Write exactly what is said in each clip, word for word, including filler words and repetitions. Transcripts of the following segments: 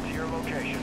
to your location.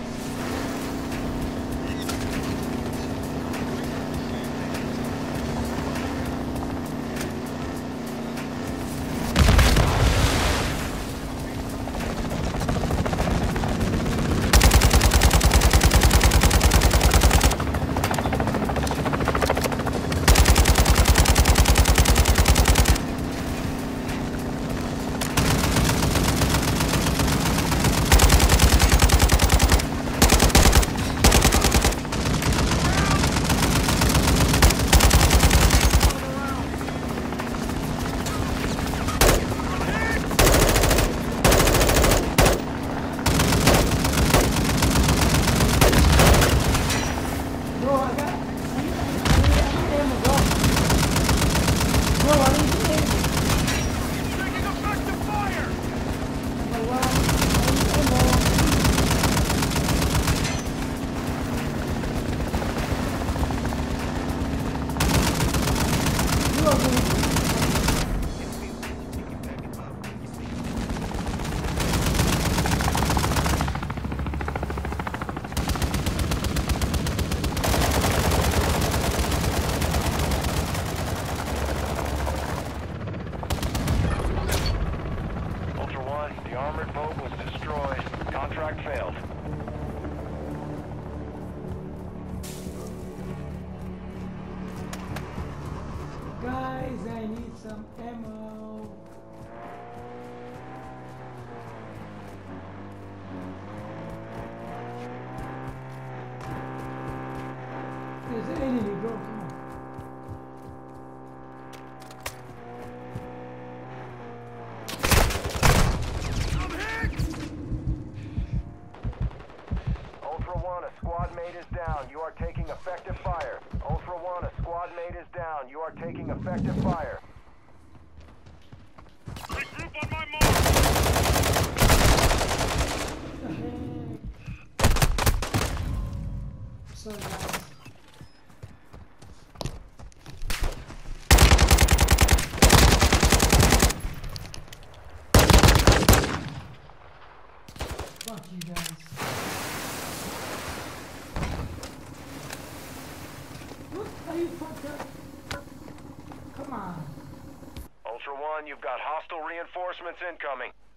The armored boat was destroyed. Contract failed. Guys, I need some ammo. There's an enemy, bro. Come on. Squad mate is down. You are taking effective fire. Ultra One, a squad mate is down. You are taking effective fire. Regroup on my mark! Sorry, guys. Fuck you guys. Are you fucked up? Come on. Ultra One, you've got hostile reinforcements incoming.